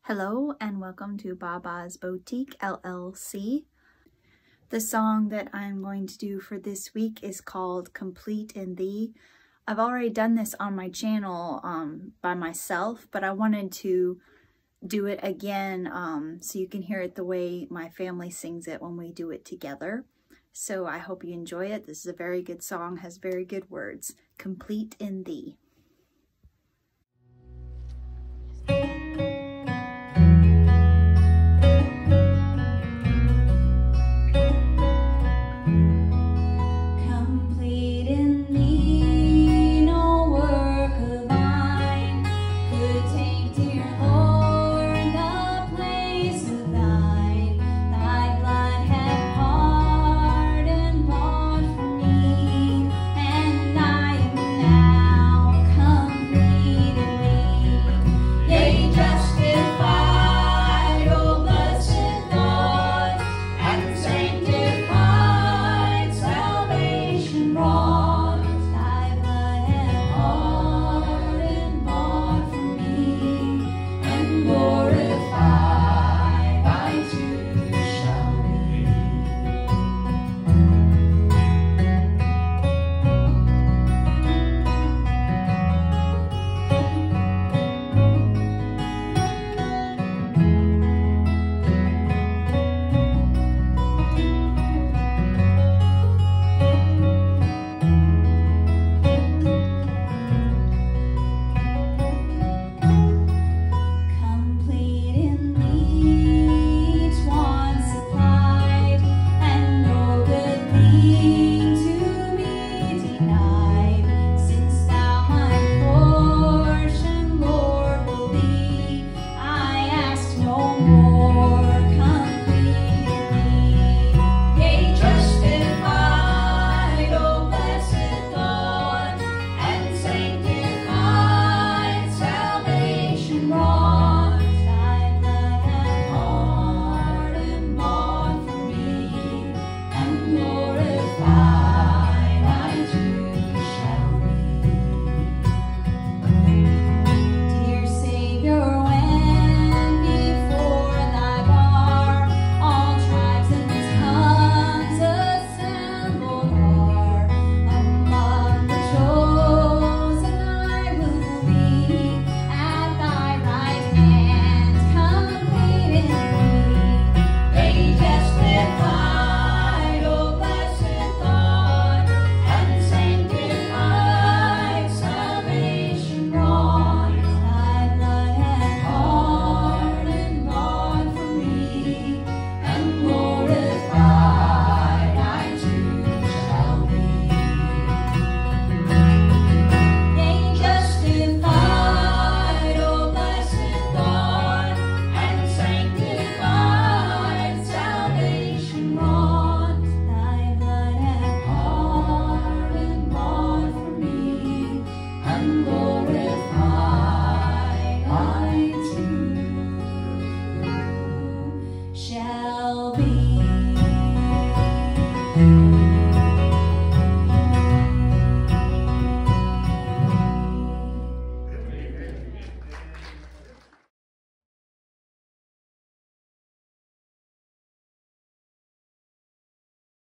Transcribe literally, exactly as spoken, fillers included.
Hello and welcome to baa-baa's Boutique L L C. The song that I'm going to do for this week is called Complete in Thee. I've already done this on my channel um, by myself, but I wanted to do it again um, so you can hear it the way my family sings it when we do it together. So I hope you enjoy it. This is a very good song, has very good words. Complete in Thee.